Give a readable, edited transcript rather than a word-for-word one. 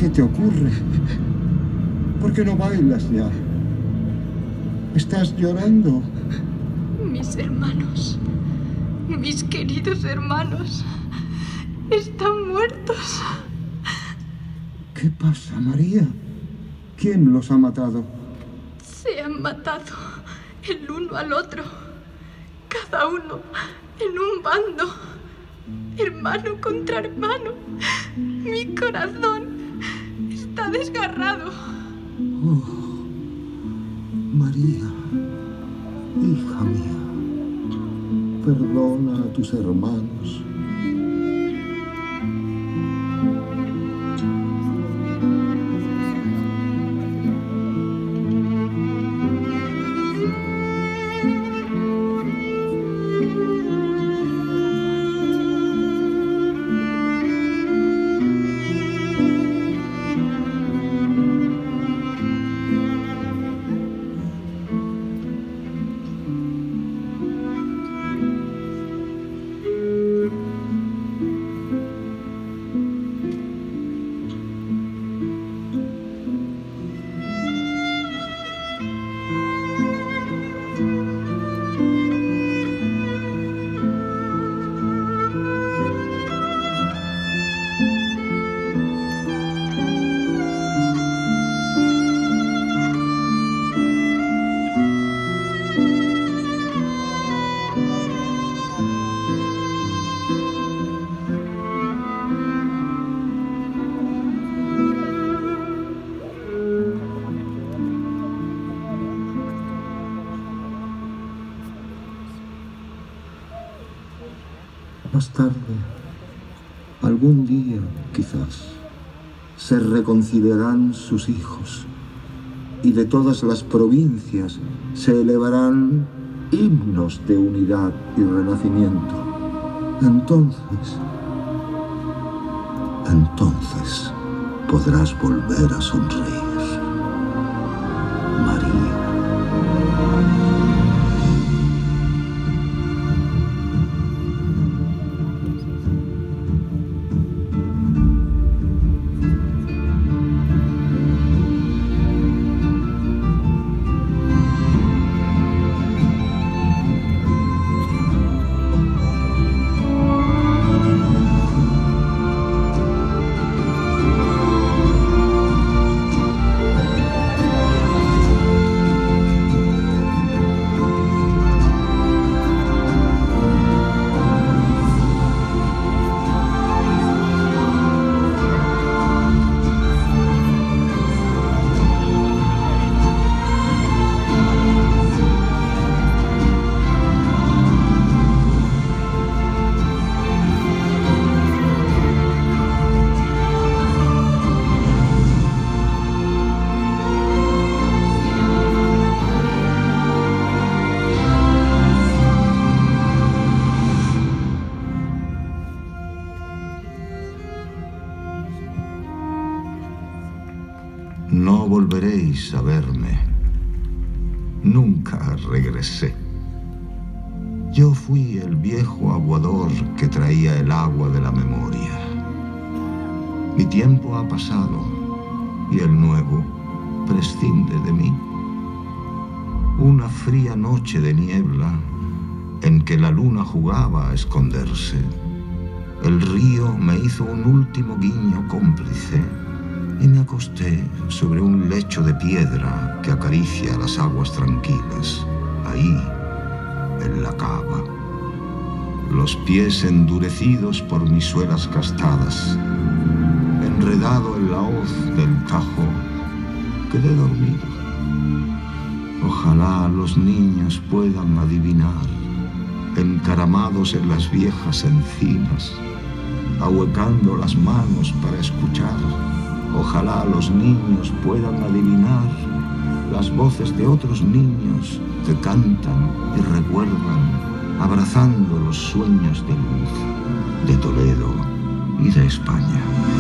¿Qué te ocurre? ¿Por qué no bailas ya? ¿Estás llorando? Mis hermanos, mis queridos hermanos, están muertos. ¿Qué pasa, María? ¿Quién los ha matado? Se han matado el uno al otro, cada uno en un bando, hermano contra hermano. Mi corazón está desgarrado. Oh, María, hija mía, perdona a tus hermanos. Más tarde, algún día, quizás, se reconciliarán sus hijos y de todas las provincias se elevarán himnos de unidad y renacimiento. Entonces podrás volver a sonreír, María. No volveréis a verme. Nunca regresé. Yo fui el viejo aguador que traía el agua de la memoria. Mi tiempo ha pasado y el nuevo prescinde de mí. Una fría noche de niebla en que la luna jugaba a esconderse, el río me hizo un último guiño cómplice y me acosté sobre un lecho de piedra que acaricia las aguas tranquilas, ahí, en la cava. Los pies endurecidos por mis suelas gastadas, enredado en la hoz del tajo, quedé dormido. Ojalá los niños puedan adivinar, encaramados en las viejas encinas, ahuecando las manos para escuchar. Ojalá los niños puedan adivinar las voces de otros niños que cantan y recuerdan, abrazando los sueños de luz de Toledo y de España.